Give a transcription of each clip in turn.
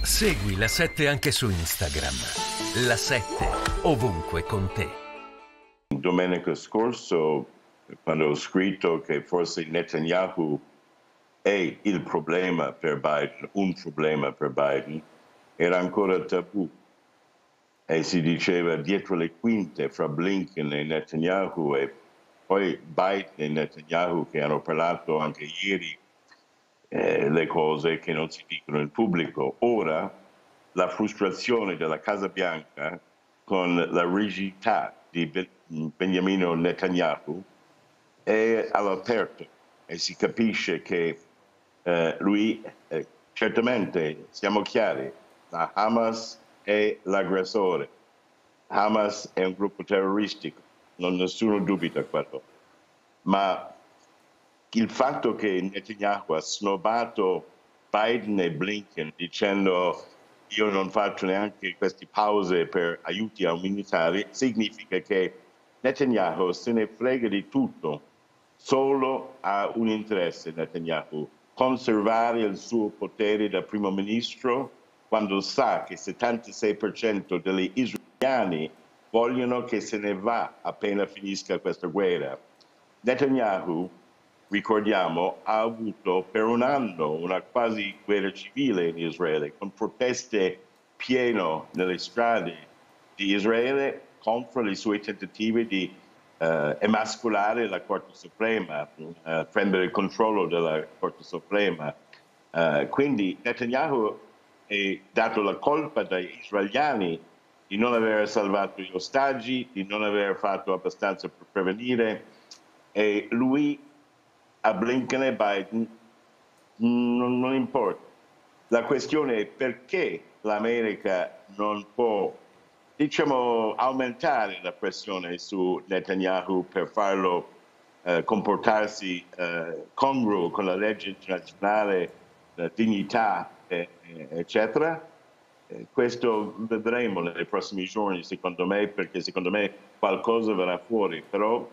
Segui la 7 anche su Instagram. La 7 ovunque con te. Domenica scorso, quando ho scritto che forse Netanyahu è il problema per Biden, un problema per Biden, era ancora tabù. E si diceva dietro le quinte fra Blinken e Netanyahu, e poi Biden e Netanyahu che hanno parlato anche ieri le cose che non si dicono in pubblico. Ora la frustrazione della Casa Bianca con la rigidità di Benjamin Netanyahu è all'aperto e si capisce che lui, certamente siamo chiari, la Hamas è l'aggressore, Hamas è un gruppo terroristico, nessuno dubita quello, ma il fatto che Netanyahu ha snobbato Biden e Blinken dicendo io non faccio neanche queste pause per aiuti militari, significa che Netanyahu se ne frega di tutto, solo ha un interesse Netanyahu, conservare il suo potere da primo ministro quando sa che il 76% degli israeliani vogliono che se ne va appena finisca questa guerra. Netanyahu, ricordiamo, ha avuto per un anno una quasi guerra civile in Israele, con proteste piene nelle strade di Israele contro i suoi tentativi di emascolare la Corte Suprema, prendere il controllo della Corte Suprema. Quindi Netanyahu è dato la colpa dagli israeliani di non aver salvato gli ostaggi, di non aver fatto abbastanza per prevenire, e lui a Blinken e Biden non importa. La questione è perché l'America non può, diciamo, aumentare la pressione su Netanyahu per farlo comportarsi congruo con la legge internazionale, la dignità, eccetera. Questo vedremo nei prossimi giorni, secondo me, perché secondo me qualcosa verrà fuori, però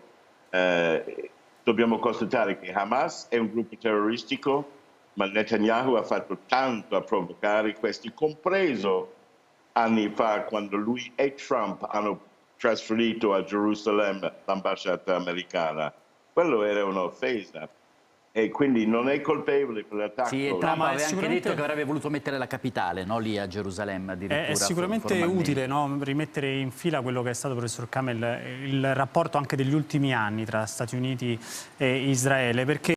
dobbiamo constatare che Hamas è un gruppo terroristico, ma Netanyahu ha fatto tanto a provocare questi, compreso anni fa quando lui e Trump hanno trasferito a Gerusalemme l'ambasciata americana. Quello era un'offesa e quindi non è colpevole per l'attacco. Sì, e Trump aveva anche detto che avrebbe voluto mettere la capitale, no? Lì a Gerusalemme addirittura. È sicuramente utile, no? Rimettere in fila quello che è stato, professor Kamel, il rapporto anche degli ultimi anni tra Stati Uniti e Israele, perché